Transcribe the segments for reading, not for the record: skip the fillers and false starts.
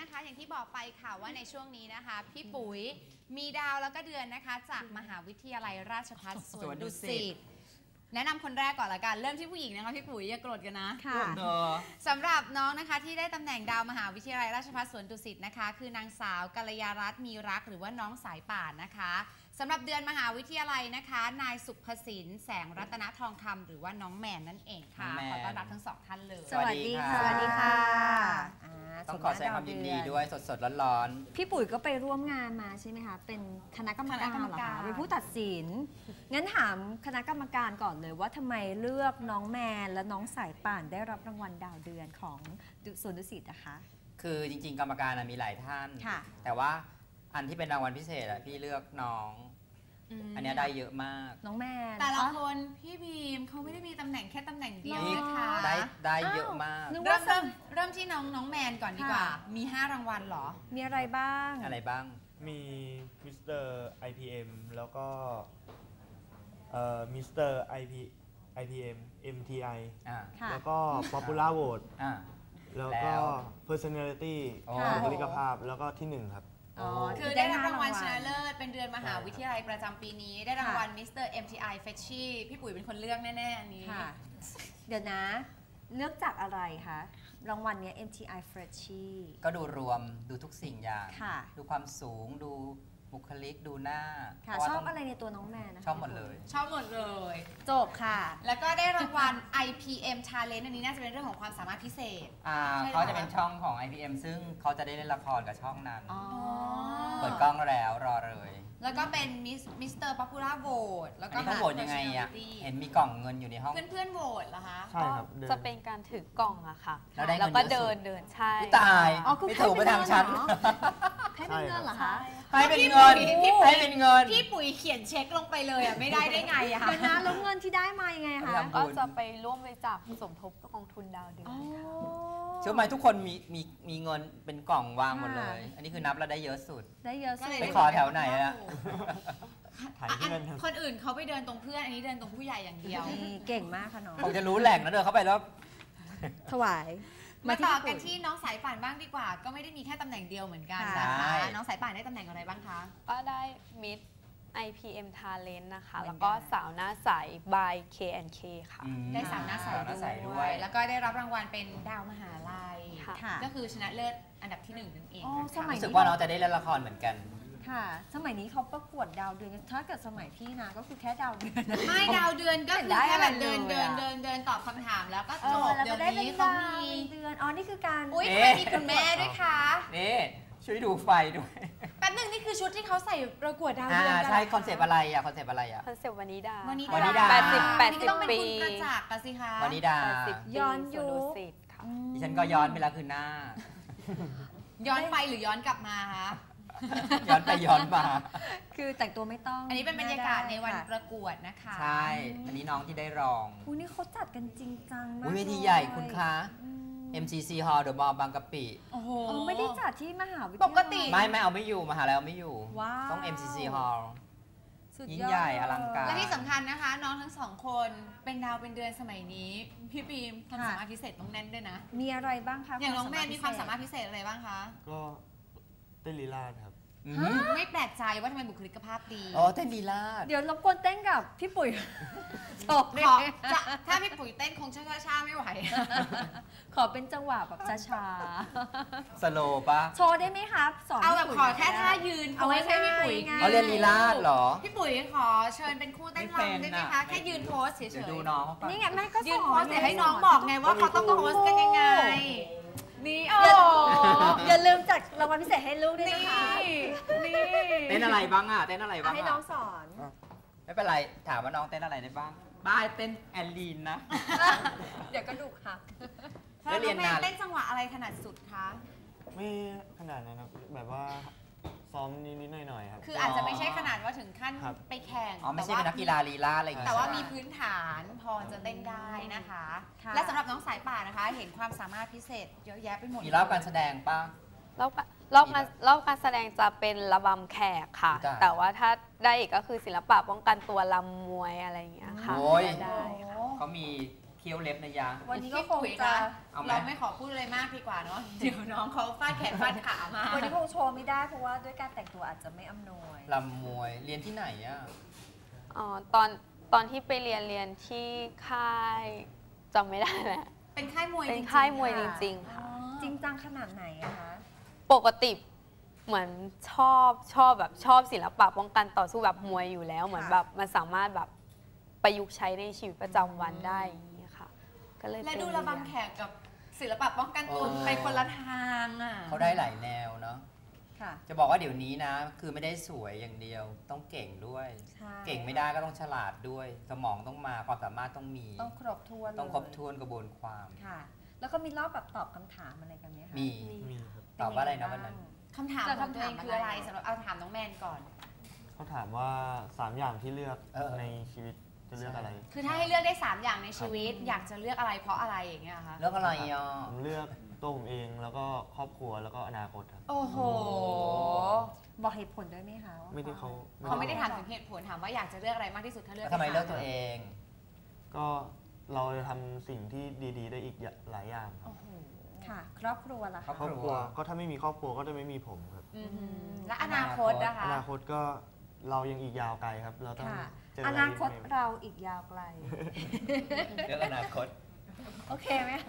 นะคะอย่างที่บอกไปค่ะว่าในช่วงนี้นะคะพี่ปุ๋ยมีดาวแล้วก็เดือนนะคะจากมหาวิทยาลัยราชภัฏสวนดุสิตแนะนำคนแรกก่อนละกันเริ่มที่ผู้หญิงนะคะพี่ปุ๋ยอย่าโกรธกันนะค่ะสำหรับน้องนะคะที่ได้ตำแหน่งดาวมหาวิทยาลัยราชภัฏสวนดุสิตนะคะคือนางสาวกัลยารัตน์มีรักหรือว่าน้องสายป่านนะคะสำหรับเดือนมหาวิทยาลัยนะคะนายสุภสินแสงรัตนทองคำหรือว่าน้องแมนนั่นเองค่ะขอต้อนรับทั้งสองท่านเลยสวัสดีค่ะสวัสดีค่ะต้องขอแสดงความยินดีด้วยสดๆร้อนๆพี่ปุ๋ยก็ไปร่วมงานมาใช่ไหมคะเป็นคณะกรรมการเหรอคะเป็นผู้ตัดสินงั้นถามคณะกรรมการก่อนเลยว่าทำไมเลือกน้องแมนและน้องสายป่านได้รับรางวัลดาวเดือนของสวนดุสิตนะคะคือจริงๆกรรมการมีหลายท่านแต่ว่าอันที่เป็นรางวัลพิเศษพี่เลือกน้องอันนี้ได้เยอะมากน้องแมนแต่ละคนพี่บีมเขาไม่ได้มีตำแหน่งแค่ตำแหน่งเดียวนะคะได้เยอะมากเริ่มที่น้องแมนก่อนดีกว่ามี5รางวัลหรอมีอะไรบ้างมีมิสเตอร์ IPM แล้วก็มิสเตอร์ IPM MTI แล้วก็ Popular Vote แล้วก็ Personality บุคลิกภาพแล้วก็ที่1ครับคือได้รับรางวัลชนะเลิศเป็นเดือนมหาวิทยาลัยประจำปีนี้ได้รางวัลมิสเตอร์ MTI Freshie พี่ปุ๋ยเป็นคนเลือกแน่ๆอันนี้เดี๋ยวนะเลือกจากอะไรคะรางวัลนี้ MTI Freshie ก็ดูรวมดูทุกสิ่งอย่างดูความสูงดูบุคลิกดูหน้าชอบอะไรในตัวน้องแมนนะคะชอบหมดเลยจบค่ะแล้วก็ได้รางวัล IPM Talent อันนี้น่าจะเป็นเรื่องของความสามารถพิเศษเขาจะเป็นช่องของ IPM ซึ่งเขาจะได้เล่นละครกับช่องนั้นเปิดกล้องแล้วรอเลยแล้วก็เป็นมิสเตอร์ป๊อปปูล่าโหวตแล้วก็เขาโหวตยังไงอ่ะเห็นมีกล่องเงินอยู่ในห้องเพื่อนโหวตเหรอคะใช่ครับจะเป็นการถือกล่องอะค่ะแล้วก็เดินใช่ตายไม่ถูกไปทางชั้นให้เป็นเงินเหรอคะให้เป็นเงินพี่ปุ๋ยเขียนเช็คลงไปเลยอ่ะไม่ได้ไงอะคะแล้วเงินที่ได้มายังไงคะก็จะไปร่วมบริจาคสมทบกองทุนดาวเดือนเชื่อไหมทุกคนมีเงินเป็นกล่องวางหมดเลยอันนี้คือนับแล้วได้เยอะสุดไปขอแถวไหนอะคนอื่นเขาไปเดินตรงเพื่อนอันนี้เดินตรงผู้ใหญ่อย่างเดียวเก่งมากค่ะน้องคงจะรู้แหล่งนะเดินเข้าไปแล้วถวายมาต่อกันที่น้องสายป่านบ้างดีกว่าก็ไม่ได้มีแค่ตำแหน่งเดียวเหมือนกันนะคะน้องสายป่านได้ตำแหน่งอะไรบ้างคะก็ได้มิด IPM Talent นะคะแล้วก็สาวหน้าใส by K&K ค่ะได้สาวหน้าใสด้วยแล้วก็ได้รับรางวัลเป็นดาวมหาลัยก็คือชนะเลิศอันดับที่1นั่นเองรู้สึกว่าน้องจะได้เล่นละครเหมือนกันค่ะสมัยนี้เขาประกวดดาวเดือนถ้าเกิดสมัยพี่นะก็คือแค่ดาวเดือนไม่ดาวเดือนก็คือแค่แบบเดินตอบคำถามแล้วก็จบเดี๋ยวนี้เขามีเดือนนี่คือการอุ้ยทำไมมีคุณแม่ด้วยคะนี่ช่วยดูไฟด้วยแป๊บนึงนี่คือชุดที่เขาใส่ประกวดดาวเดือนใช่คอนเซปต์อะไรอะคอนเซปต์วานิดา 80 ปีกระจากกันสิคะวานิดาย้อนยุคดิฉันก็ย้อนไปแล้วคือหน้าย้อนไปหรือย้อนกลับมาคะย้อนไปย้อนมาคือแต่งตัวไม่ต้องอันนี้เป็นบรรยากาศในวันประกวดนะคะใช่อันนี้น้องที่ได้รองนี่เขาจัดกันจริงจังมากเวทีใหญ่คุณคะ MCC Hall เดอะมอลล์บางกะปิไม่ได้จัดที่มหาวิทยาลัยปกติไม่เอาไม่อยู่มหาลัยเอาไม่อยู่ต้อง MCC Hall ยิ่งใหญ่อลังการและที่สำคัญนะคะน้องทั้งสองคนเป็นดาวเป็นเดือนสมัยนี้พี่บีมความสามารถพิเศษต้องแน่นด้วยนะมีอะไรบ้างคะอย่างน้องแม่มีความสามารถพิเศษอะไรบ้างคะก็เต้นลีลาครับไม่แปลกใจว่าทำไมบุคลิกภาพดีเต้นลีลาเดี๋ยวรบกวนเต้นกับพี่ปุ๋ยถ้าพี่ปุ๋ยเต้นคงช้าๆไม่ไหวขอเป็นจังหวะแบบช้าๆสโลปะโชว์ได้ไหมครับสอนเอาแบบขอแค่ท่ายืนเอาไว้ให้พี่ปุ๋ยเขาเรียนลีลาเหรอพี่ปุ๋ยขอเชิญเป็นคู่เต้นรำได้ไหมคะแค่ยืนโพสเฉยๆดูน้องนี่ไงแม่ก็ยืนโพสแต่ให้น้องบอกไงว่าเขาต้องโพสกันยังไงนี่อย่าลืมจัดรางวัลพิเศษให้ลูกด้วยนะคะนี่เต้นอะไรบ้างเต้นอะไรบ้างให้น้องสอนไม่เป็นไรถามว่าน้องเต้นอะไรได้บ้างบ้าเต้นแอลลีนนะเดี๋ยวก็ดูค่ะแล้วเรียนนานเต้นจังหวะอะไรถนัดสุดคะไม่ขนาดนั้นครับแบบว่าซ้อมนิดๆหน่อยๆครับคืออาจจะไม่ใช่ขนาดว่าถึงขั้นไปแข่งไม่ใช่เป็นนักกีฬาลีลาอะไรอย่างเงี้ยแต่ว่ามีพื้นฐานพอจะเต้นได้นะคะและสำหรับน้องสายป่านนะคะเห็นความสามารถพิเศษเยอะแยะไปหมดมีรอบการแสดงป่ะรอบการแสดงจะเป็นระบำแขกค่ะแต่ว่าถ้าได้อีกก็คือศิลปะป้องกันตัวลำมวยอะไรอย่างเงี้ยค่ะเขามีคี้ยวเล็บนะยะวันนี้ก็คงพี่จะปุ๋ยเอาไหมเราไม่ขอพูดอะไรมากดีกว่าเนาะเดี๋ยวน้องเขาฟาดแขนฟาดขามาวันนี้คงโชว์ไม่ได้เพราะว่าด้วยการแต่งตัวอาจจะไม่อำนวยลำมวยเรียนที่ไหนอะอ๋อตอนที่ไปเรียนที่ค่ายจำไม่ได้แหละเป็นค่ายมวยเป็นจริงๆค่ายมวยจค่ะริง ๆ ค่ะจริงจังขนาดไหนอะคะปกติเหมือนชอบศิลปะป้องกันต่อสู้แบบมวยอยู่แล้ว เหมือนแบบมันสามารถแบบประยุกต์ใช้ในชีวิตประจำวันได้อย่างนี้ค่ะ ก็เลยและดูระบำแขกกับศิลปะป้องกันตัวไปคนละทางอ่ะเขาได้หลายแนวเนาะค่ะจะบอกว่าเดี๋ยวนี้นะ คือไม่ได้สวยอย่างเดียว ต้องเก่งด้วยใช่เก่งไม่ได้ก็ต้องฉลาดด้วย สมองต้องมาความสามารถต้องมีต้องครบถ้วนเลยต้องครบถ้วนกระบวนความค่ะ แล้วก็มีรอบแบบตอบคำถามอะไรกันไหมคะมีมีครับตอบว่าอะไรนะวันนั้นคำถามแต่ของตัวเองคำถามคืออะไรอะไรสำหรับเอาถามน้องแมนก่อนเขาถามว่า 3 อย่างที่เลือกเออในชีวิตจะเลือกอะไรคือถ้าให้เลือกได้ 3 อย่างในชีวิต อยากจะเลือกอะไรเพราะอะไรอย่างเงี้ยคะเรื่องอะไรอ่ะผมเลือกตัวผมเองแล้วก็ครอบครัวแล้วก็อนาคตครับโอ้โหบอกเหตุผลด้วยไหมคะว่ไม่ได้เขาเขาไม่ได้ถามถึงเหตุผลถามว่าอยากจะเลือกอะไรมากที่สุดถ้าเลือกแล้วทำไมด้เลือกตัวเองก็เราจะทำสิ่งที่ดีๆ ได้อีกหลายอย่างครับโอ้โหค่ะ ครอบครัวล่ะครอบคะครอบครัวก็ถ้าไม่มีครอบครัวก็จะไม่มีผมครับอืมและอนาคตนะคะอนาคตก็เรายังอีกยาวไกลครับ เราต้องค่ะเจอออะไรนาคตใหม่ๆเราอีกยาวไกลเรื่องอนาคตโอเคไหมคะ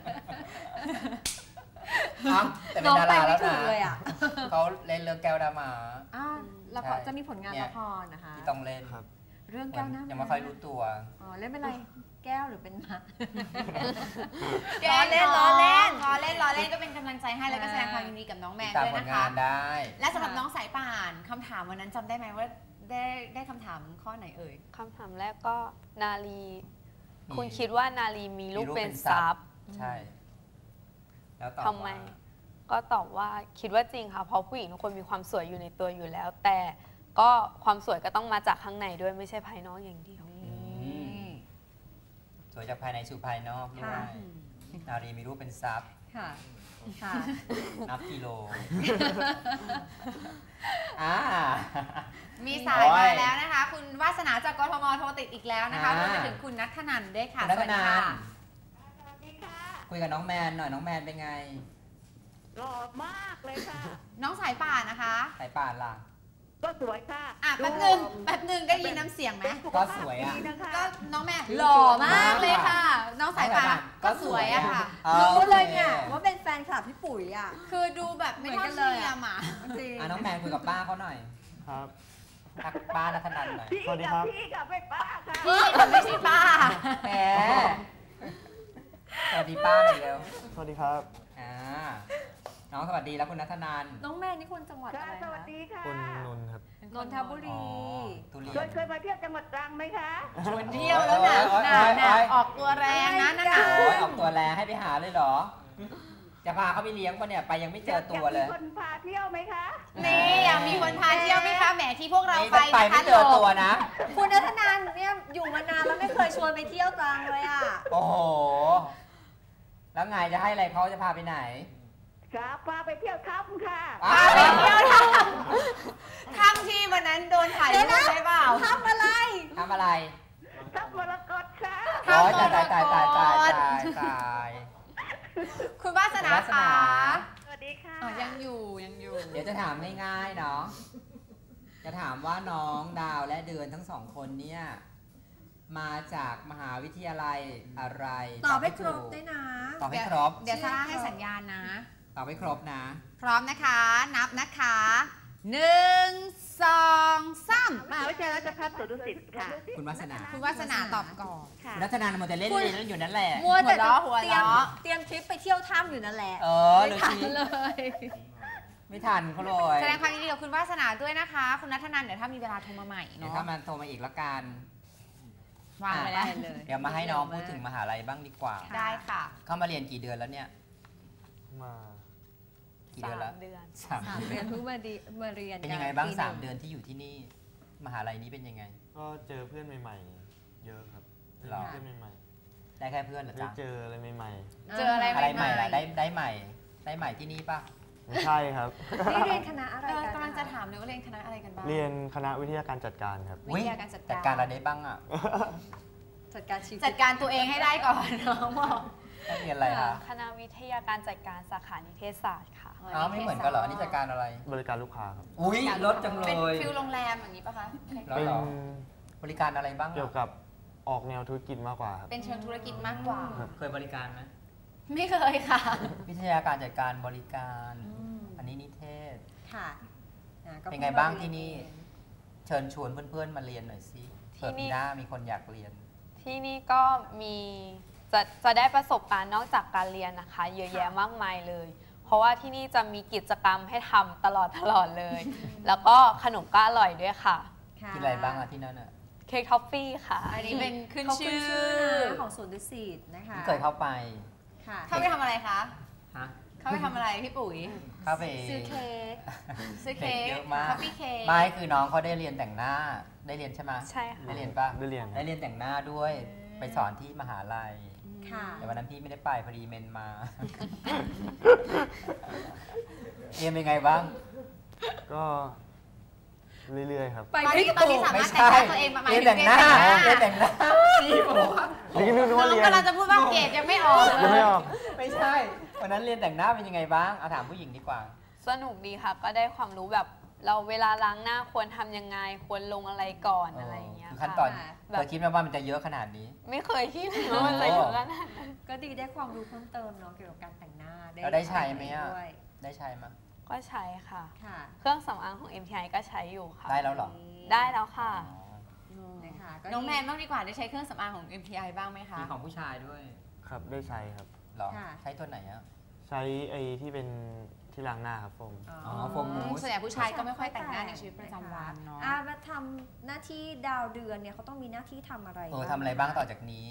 อ้าวแต่เป็นน้องดาไปราไม่แล้วถูกนะเลยอ่ะเขาเล่นเรื่องแก้วดามาอ้าวละครใช่จะมีผลงานเนี่ยละครนะคะที่ต้องเล่นครับเรื่องแก้วหน้ายังไม่ค่อยรู้ตัวอ๋อเล่นเป็นอะไรแก้วหรือเป็นหมาล้อเล่นล้อเล่นล้อเล่นล้อเล่นก็เป็นกำลังใจให้แล้วก็แสดงความยินดีกับน้องแมนตามด้วยผลนะงาคะนได้และสำหรับน้องสายป่านคำถามวันนั้นจำได้ไหมว่าได้คำถามข้อไหนเอ่ยคำถามแรกก็นาลีมีคุณคิดว่านาลีมีลูกเป็นทรัพย์ใช่ แล้วตอบทำไมว่าก็ตอบว่าคิดว่าจริงค่ะ เพราะผู้หญิงทุกคนมีความสวยอยู่ในตัวอยู่แล้ว แต่ก็ความสวยก็ต้องมาจากข้างในด้วยไม่ใช่ภายนอกอย่างเดียวสวยจากภายในสู่ภายนอกด้วค่ะยนารีมีรูปเป็นซับค่ะ ค่ะนับกิโลอ่ามีสายมาแล้วนะคะ คุณวาสนาจากกทมโทรติดอีกแล้วนะคะอ่ารวมไปถึงคุณนัทธนันท์ด้วยค่ะคุณนัทนันสวัสดีค่ะคุยกับน้องแมนหน่อยน้องแมนเป็นไงหล่อมากเลยค่ะน้องสายป่านนะคะสายป่านล่ะก็สวยค่ะอ่ะแป๊บหนึ่งได้ยินน้ำเสียงไหมก็สวยอ่ะดีนะคะก็น้องแม่หล่อมากเลยค่ะ น้องสายป่านก็สวยอะค่ะรู้เลยเนี่ยว่าเป็นแฟนคลับพี่ปุ๋ยอ่ะคือดูแบบไม่เหมืเท่าอนกันเลยเทีอะยมอ่ะจริงน้องแมนคุยกับป้าเขาหน่อยครับทักป้านัทนันหน่อยพี่สวัสดีกัครับพี่กับไม่ป้าค่ะพี่แต่ไม่ใช่ป้าแหมสวัสดีป้าหน่อยเร็วสวัสดีครับอ่าน้องสวัสดีแล้วคุณนัทนันน้องแม่นี่คนจังหวัดค่ะอะไรสวัสคะดีค่ะคนนนท์ครับนนทบุอ๋รีอทุเรียเคยมาเที่ยวจังหวัดตรังไหมคะชวนเที่ยวแล้วนะโอ๊ยน่ะโอ๊ยน่ะโอ๊ยออกตัวแรงนะนั่นน่ะโอ้ยออกตัวแรงให้ไปหาเลยเหรอ จะพาเขาไปเลี้ยงปะเนี่ย ไปยังไม่เจอตัวเลยมีคนพาเที่ยวไหมคะนี่อยากมีคนพาเที่ยวไหมคะแหมที่พวกเรานี่ไปไปนะคะไม่เจอตัวนะคุณนัทนันเนี่ยอยู่มานานแล้วไม่เคยชวนไปเที่ยวตรังเลยอ่ะโอ้โห แล้วไงจะให้อะไรเขาจะพาไปไหนครับพาไปเที่ยวถ้ำค่ะพาไปเที่ยวถ้ำที่วันนั้นโดนถ่ายรูปใช่เปล่าทำอะไรทำอะไรถ้ำมรกตค่ะโอ้ยตายตายตายตายตายตายตายคุณวาสนาคุณวาสนาคะสวัสดีค่ะอ่ะยังอยู่ยังอยู่เดี๋ยวจะถามง่ายๆเนาะ จะถามว่าน้องดาวและเดือนทั้งสองคนเนี่ย มาจากมหาวิทยาลัยอะไรตอบให้ครบถูกด้วยนะตอบให้ครบเดี๋ยวซาร่าให้สัญญาณนะตอบให้ครบนะพร้อมนะคะ นับนะคะ1 2 3 มหาวิทยาลัยราชภัฏสวนดุสิตค่ะคุณวาสนาคุณวาสนาตอบก่อนค่ะคุณรัตนามันจะเล่นเล่นอยู่นั่นแหละมัวแต่หัวเตรียมเราะเตรียมทริปไปเที่ยวถ้ำอยู่นั่นแหละเออไม่เลยทันทีเลยไม่ทันเขาเลยแสดงความยินดีกับคุณวาสนาด้วยนะคะ คุณนัทนันท์เดี๋ยวถ้ามีเวลาโทรมาใหม่เดี๋ยวเนาะถ้ามันโทรมาอีกละกันวางไปได้เลยเดี๋ยวมาให้น้องพูดถึงมหาลัยบ้างดีกว่าได้ค่ะเข้ามาเรียนกี่เดือนแล้วเนี่ยมากี่เดือนแล้ว 3 เดือนสาม 3 เดือนเพิ่งมาเรียนเป็นยังไงบ้างปีห 3 เดือนที่อยู่ที่นี่ มหาลัยนี้เป็นยังไงก็เจอเพื่อนใหม่ๆ เยอะครับหรอเพื่อนใหม่ได้แค่เพื่อนเหรอๆได้จ๊ะเจออะไรใหม่เจออะไรอะไรใหม่ใหม่ล่ะได้ใหม่ ได้ใหม่ที่นี่ปะๆ ไม่ใช่ครับนี่เรียนคณะอะไรเออกันกำลังจะถามเลยว่าเรียนคณะอะไรกันบ้างเรียนคณะวิทยาการจัดการครับวิทยาการจัดการจัดการอะไรได้บ้างอ่ะจัดการชีวิตจัดการตัวเองให้ได้ก่อนน้องบอกได้เรียนอะไรคะคณะวิทยาการจัดการสาขานิเทศศาสตร์ค่ะอ้าวไม่เหมือนกันเหรออันนี่จัดการอะไรบริการลูกค้าครับอุ้ยลดจังเลเป็นยฟิลโรงแรมอย่างนี้ปะคะแล้วเป็นเหรอ บริการอะไรบ้างอะเกี่ยวกับออกแนวธุรกิจมากกว่าครับเป็นเชิงธุรกิจมากกว่าเคยบริการไหมไม่เคยค่ะวิทยาการจัดการบริการ อันนี้นิเทศค่ะก็เป็นไงบ้างที่นี่ เชิญชวนเพื่อนๆมาเรียนหน่อยสิที่เปิดนี่ปีหน้ามีคนอยากเรียนที่นี่ก็มีจะได้ประสบการณ์นอกจากการเรียนนะคะ เยอะแยะมากมายเลย เพราะว่าที่นี่จะมีกิจกรรมให้ทำตลอดเลย แล้วก็ขนมก็อร่อยด้วยค่ะค่ะกินอะไรบ้างอะที่นั่นอะเค้กท็อฟฟี่ค่ะอันนี้เป็นขึ้นเขาขึ้ชื่นอชื่อนะของสวนดุสิตนะคะที่เคยเข้าไปค่ะเข้าไปทำอะไรคะฮะเข้าไปทำอะไรพี่ปุ๋ยเข้าไปซื้อเค้กซื้อเค้กเยอะมากคอฟฟี่เค้กไม่คือน้องเขาได้เรียนแต่งหน้า ได้เรียนใช่ไหมใช่ค่ะได้เรียนป่ะได้เรียนได้เรียนแต่งหน้าด้วย ไปสอนที่มหาลัยค่ะแต่วันนั้นพี่ไม่ได้ไปพอดีเมนมา เรียนเป็นไงบ้างก็เรื่อยๆครับไปตอนไม่นี้ตอนนี้ถูกสามารถไม่แต่งใช่หน้าตัวเองมาหมายเรียนถึงแต่งหน้าเรีเรียยนนแต่แต่งงหหน้าน้าพี่บอกว่านึกว่าน้องเรียนกำลังจะพูดว่าเกรดยังไม่ออกเลยไม่ออกไม่ใช่ วันนั้นเรียนแต่งหน้าเป็นยังไงบ้างเอาถามผู้หญิงดีกว่าสนุกดีค่ะ ก็ได้ความรู้แบบเราเวลาล้างหน้าควรทำยังไง ควรลงอะไรก่อนอะไรอย่างเงี้ยคือค่ะขั้นตอนแบบเราคิดไหมว่ามันจะเยอะขนาดนี้ไม่เคยคิดเลยว่ามันจะอยู่ขนาดนั้นก็ดีได้ความรู้เพิ่มเติมเนาะเกี่ยวกับการแต่งหน้าแล้วได้ใช้ไหมอะด้วยได้ใช่ไหมก็ใช้ค่ะค่ะเครื่องสำอางของ MTI ก็ใช้อยู่ค่ะได้แล้วเหรอได้แล้วค่ะนะคะก็น้องแมนบ้างดีกว่าได้ใช้เครื่องสำอางของ MTI บ้างไหมคะมีของผู้ชายด้วยครับได้ใช้ครับเหรอ ใช้ตัวไหนอะใช้ไอ้ที่เป็นที่ล้างหน้าครับผมอ๋อโฟมมูสส่วนใหญ่ผู้ชายก็ไม่ค่อยแต่งหน้าในชีวิตประจำวันเนาะมาทำหน้าที่ดาวเดือนเนี่ยเขาต้องมีหน้าที่ทำอะไรทำอะไรบ้างต่อจากนี้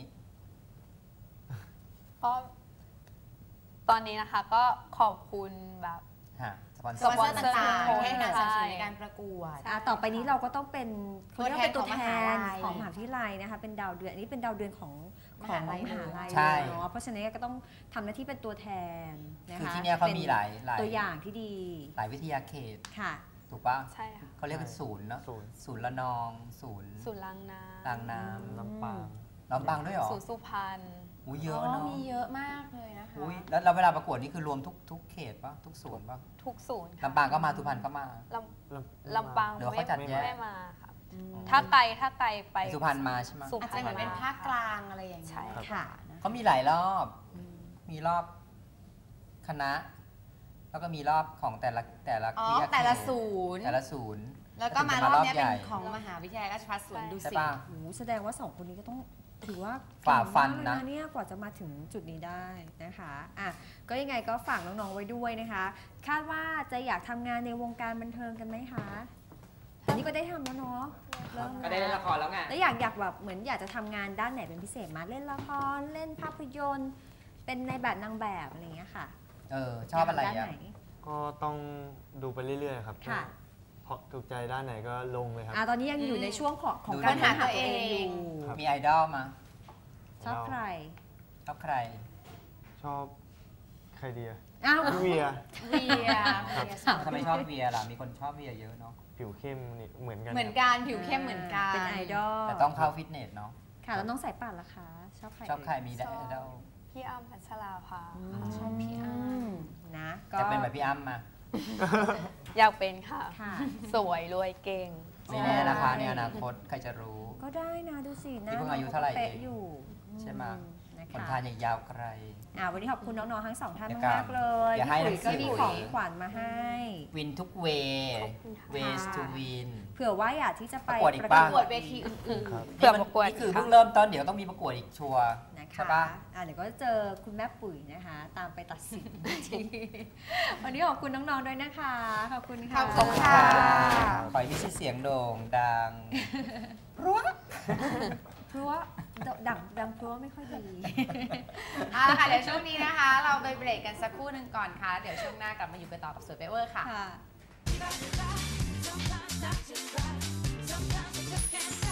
ก็ตอนนี้นะคะก็ขอบคุณแบบฮะ สปอนเซสอปอนร์เซอร์ต่างๆใช่ให้การสนับสนุนในการประกวดต่อไปนี้เราก็ต้องเป็นตัวแทนตัวแทนของมหาลัยของมหาวิทยาลัยนะคะเป็นดาวเดือนอันนี้เป็นดาวเดือนของมหาลัยมหาลัยใช่เนาะเพราะฉะนั้นก็ต้องทำหน้าที่เป็นตัวแทนนะคะคือที่เนี่ยเขามีหลายเป็นตัวอย่างที่ดีหลายวิทยาเขตค่ะถูกป่ะใช่ค่ะเขาเรียกเป็นศูนย์เนาะศูนย์ศูนย์ละนอง ศูนย์ศูนย์ล้างน้ำล้างน้ลำปางำลำปางด้วยเหรอศูนย์สุพรรณอุ้ยเยอะเนาะมีเยอะมากเลยนะคะอุ้ยแล้วเวลาประกวดนี่คือรวมทุกเขตป่ะ ทุกศูนย์ป่ะทุกศูนย์ค่ะลำปางก็มาสุพรรณก็มาลำปางเดี๋ยวไม่เขาจัดแยกได้มาค่ะ ถ้าไกลไปสุพรรณมาใช่ไหมสุอาจพรจะรณเหมือนเป็นภาคกลางอะไรอย่างเงี้ยใช่ค่ะเขามีหลายรอบ มีรอบคณะ แล้วก็มีรอบของแต่ละอ๋อวิทยาเขตแต่ละศูนย์แต่ละศูนย์แล้วก็มารอบเนี้ยใหเป็ญ่นของมหาวิทยาลัยราชภัฏสวนดุใช่สิตป่ะโอ้โหแสดงว่าสองคนนี้ก็ต้องถือว่าฝ่าฟันนะเก่งมากเลยเนี่ยกว่าจะมาถึงจุดนี้ได้นะคะอ่ะก็ยังไงก็ฝากน้องๆไว้ด้วยนะคะ คาดว่าจะอยากทำงานในวงการบันเทิงกันไหมคะอันนี้ก็ได้ทำแล้วเนาะเริ่มก็ได้เล่นละครแล้วไงแล้วอยากแบบเหมือนอยากจะทำงานด้านไหนเป็นพิเศษมาเล่นละครเล่นภาพยนตร์ เป็นในแบบนางแบบอะไรอย่างเงี้ยค่ะชอบอะไรด้านอ่ะไหนก็ต้องดูไปเรื่อยๆครับค่ะพอถูกใจด้านไหนก็ลงเลยครับตอนนี้ยังอยู่ในช่วงของดูการหาหาตัตัว วเอเอง งอยู่มีไอดอลมาชอบใครชอบใครชอบใครดีอะอ้าวพี่เวียเวียทำไมชอบเวียล่ะ มีคนชอบเวียเยอะเนาะผิวเข้มนี่เหมือนกันเหมือนครับกันผิวเข้มเหมือนกันเป็นไอดอลแต่ต้องเข้าฟิตเนสเนาะค่ะแล้วน้องสายป่านล่ะคะ ชอบใครชอบใครมีไอดอลพี่อ้ำพัชราภาชอบพี่อ้ำนะก็จะเป็นแบบพี่อ้ำมาอยากเป็นค่ะค่ะสวยรวยเก่งไม่แน่นะคะในอนาคตใครจะรู้ก็ได้นะดูสินะนี่เพิ่งอายุเท่าไหร่เป๊ะเองอยู่ใช่ไหมนะผลคะทานอย่างยาวไกลวันนี้ขอบคุณน้องๆทั้งสองท่านเดี๋ยวมากๆเลยอย่าให้พี่ปุ๋ยก็หนังสือมีของขวัญมาให้วินทุกเว ways to win เผื่อว่าอยากที่จะไปประกวดอีกปป่ะระกวดเวทีอื่นครับเผื่อประกวดนี่คือค่ะเพิ่งเริ่มต้นเดี๋ยวต้องมีประกวดอีกชัวร์นะคะใช่ปะเดี๋ยวก็เจอคุณแม่ปุ๋ยนะคะ ตามไปตัดสิน วันนี้ขอบคุณน้องๆด้วยนะคะ ขอบคุณค่ะขอบคุณค่ะขอให้มีชื่อเสียงโด่งดังรั้วเพราะว่าดังเพราะว่าไม่ค่อยดีๆเอาละค่ะเดี๋ยวช่วงนี้นะคะ เราไปเบรกกันสักครู่หนึ่งก่อนค่ะ เดี๋ยวช่วงหน้ากลับมาอยู่กันต่อกับสวยเปเวอร์ค่ะค่ะ Sometimes I just can't